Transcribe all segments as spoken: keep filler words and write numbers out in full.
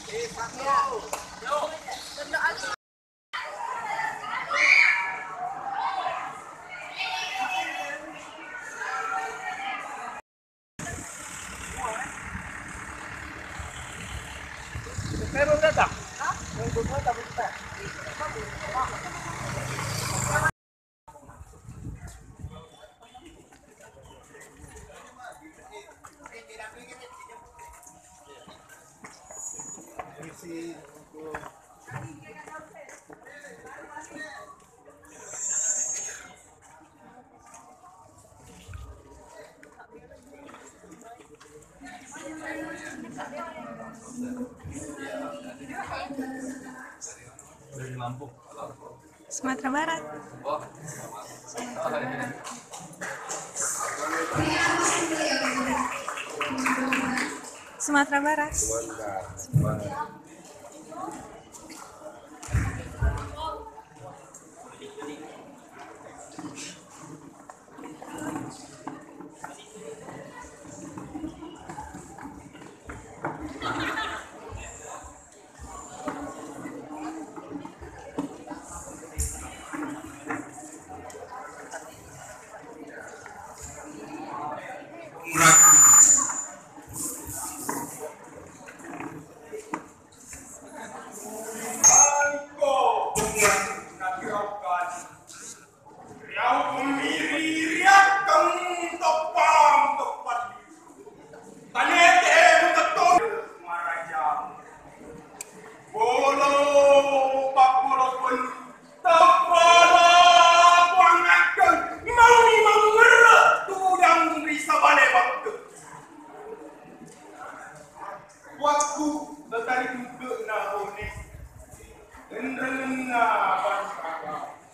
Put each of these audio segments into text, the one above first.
Pero datang. Nunggu datang kita. Dari Lampung. Sumatera Barat. Oh. Sumatera Barat. Sumatera Barat. Waktu betari duduk na bone, enrena bangsa.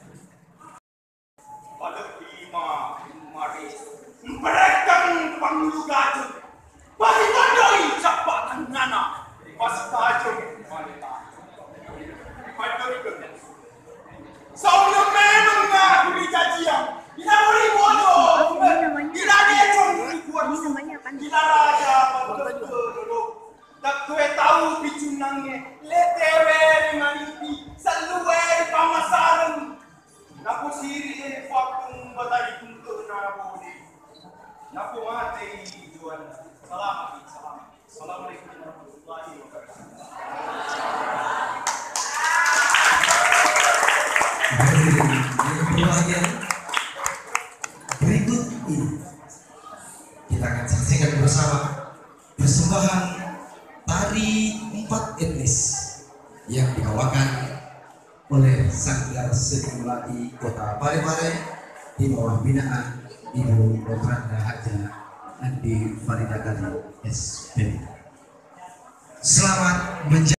Pada lima mari, mereka panggul gajah, bagi bandai capatan nana, pas gajah wanita. Pada itu, saudara memang nggak beri janjian, tidak boleh bodoh, tidak ada yang boleh buat, tidak ada betul-betul. Tak kue tahu picunangnya, letewe manipi, saluwe pamasaran. Napo siri ini faktum batari kuntur nabodi. Napo mati jual. Selamat, selamat. Assalamualaikum warahmatullahi wabarakatuh. Bahagia berikut ini kita akan saksikan bersama persembahan tari empat etnis yang dibawakan oleh Sanggar Seni Melati Kota Parepare di bawah binaan Ibu Rotranda Haja Andi Farida Gali S P. Selamat menjalankan.